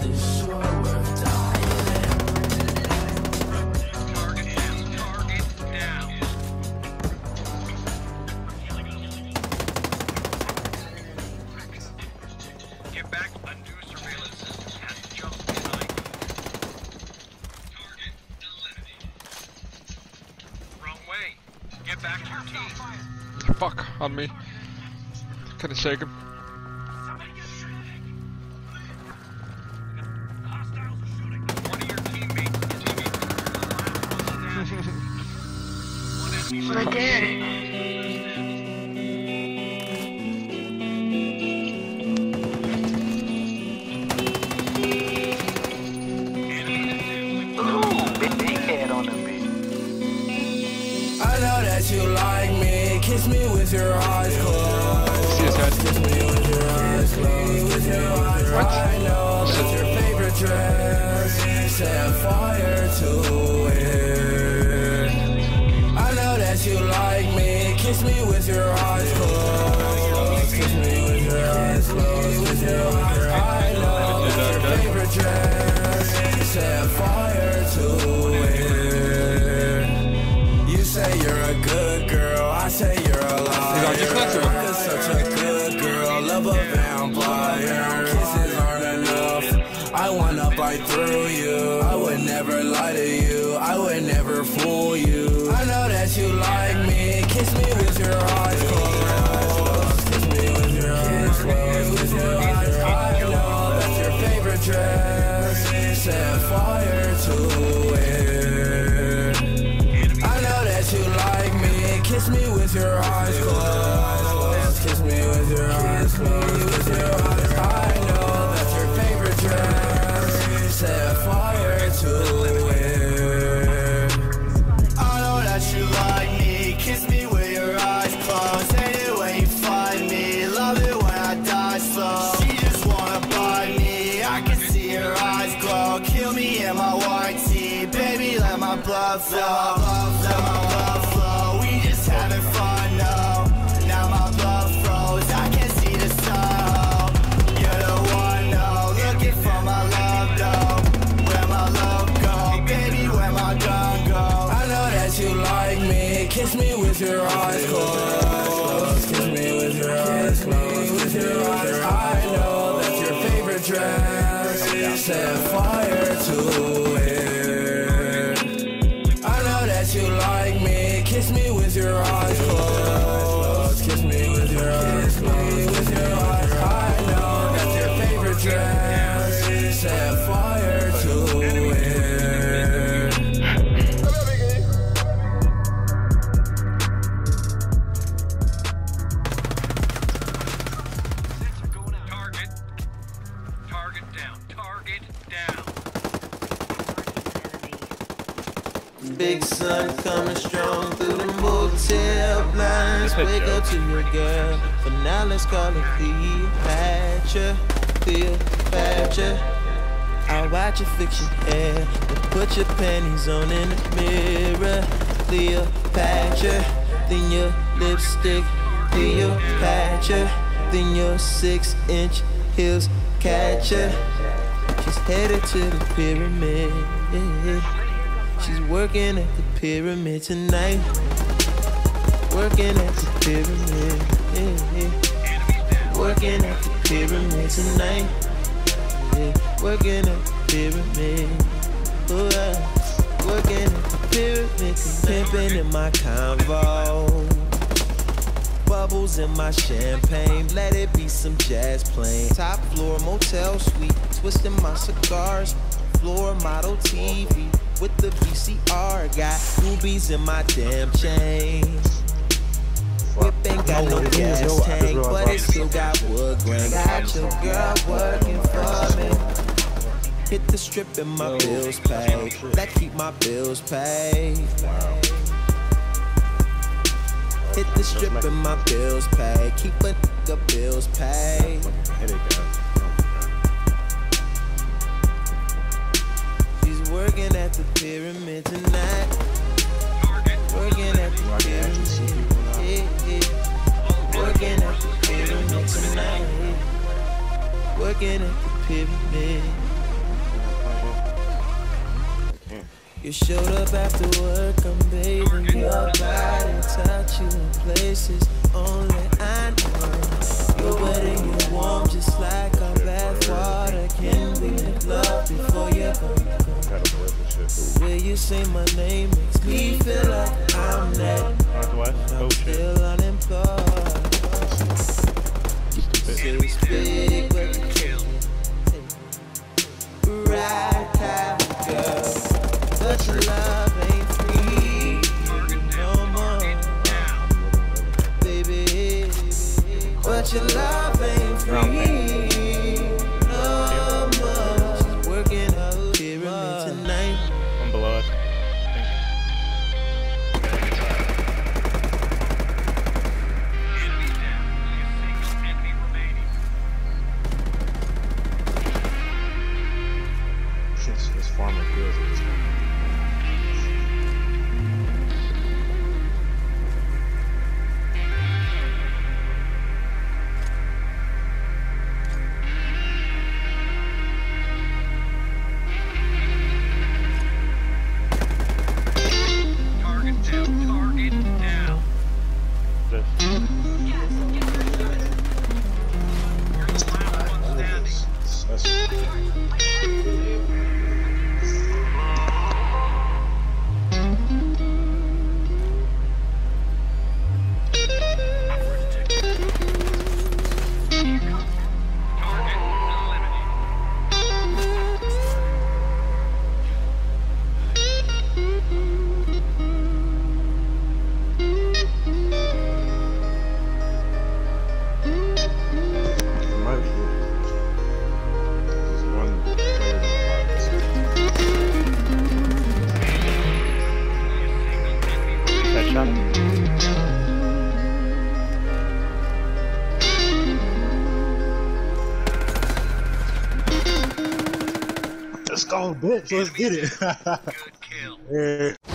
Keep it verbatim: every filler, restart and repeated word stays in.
this sure worth dying. Target down, target down. Get back, a new surveillance system has jumped behind you. Target eliminated. Wrong way. Get back to your team. Fuck, on me. Can I shake him? Somebody get shooting. Hostiles are shooting. One of your teammates. Teammates. One enemy. Right there. I know that you like me, kiss me with your eyes closed. Kiss me with your eyes closed, with your eyes closed. I know that's your favorite dress, set fire to it. I know that you like me, kiss me with your eyes closed. Kiss me with your eyes closed, with your eyes closed. I know that's your favorite dress, set fire to it. You say you're a good girl, I say you're a liar. You're such a good girl, love a vampire. Kisses aren't enough, I wanna bite through you. I would never lie to you, I would never fool you. I know that you like me, kiss me with your eyes closed. Kiss me with your eyes closed, with your eyes closed. I know that's your favorite dress, set fire to it. I know that you like me, kiss me with your eyes closed. Kiss me with your eyes closed, with your eyes closed. I know that's your favorite dress, set fire to it. I know that you like me, kiss me with your eyes closed. Hate it when you find me, love it when I die slow. She just wanna bite me, I can see her eyes glow. Kill me in my white tee, baby, let my blood flow. Let my blood flow, we just having fun now. Now my blood froze, I can't see the sun. You're the one, no, looking for my love though. Where my love go, baby, where my gun go. I know that you like me, kiss me with your eyes closed. Kiss me with your eyes closed, with your eyes closed. I know that's your favorite dress, set fire to it. I know that you like me, kiss me with your eyes closed. Kiss me with your eyes closed, with your eyes closed. I know that's your favorite dress, set fire to it. Target. Target down. Target down. Big sun coming strong through the motel blinds. Wake up to your girl, but now let's call it Cleopatra. Cleopatra. I'll watch you fix your hair and put your panties on in the mirror. Cleopatra. Then your lipstick. Cleopatra. Then your six inch heels catch her. She's headed to the pyramid. She's working at the pyramid tonight. Working at the pyramid. Working at the pyramid tonight. Yeah. Working at the pyramid. Oh, uh, working at the pyramid tonight. Pimping in my convo. Bubbles in my champagne. Let it be some jazz playing. Top floor motel suite. Twisting my cigars. Floor model T V. With the V C R, got rubies in my damn chain. Whip ain't got no gas tank, but it still got wood grain. Got your girl working for me. Hit the strip and my bills paid. That keep my bills paid. Hit the strip and my bills paid. Keep a nigga bills paid. Working at the pyramid tonight. Working at the pyramid. Yeah, yeah. Working at the pyramid tonight. Working at the pyramid. You showed up after work, I'm bathing your body, touch you in places only I know. You're wet and you're warm, just like our bath water. Can we make love before you go? The way you say my name makes me feel like I'm that. I'm still unemployed. Still speak, but you can't right out, girl. But your love ain't free no more, baby. But your love ain't free no more. She's working out pyramid tonight. I'm below us. Enemy down. Only a single enemy remaining. This, this farmer feels it. Target down. Target down. This. You're the last one standing. That's, Target eliminated. it might be good. There's one player in the box. That shot. Let's go, bitch. Let's get it. Good kill. Yeah.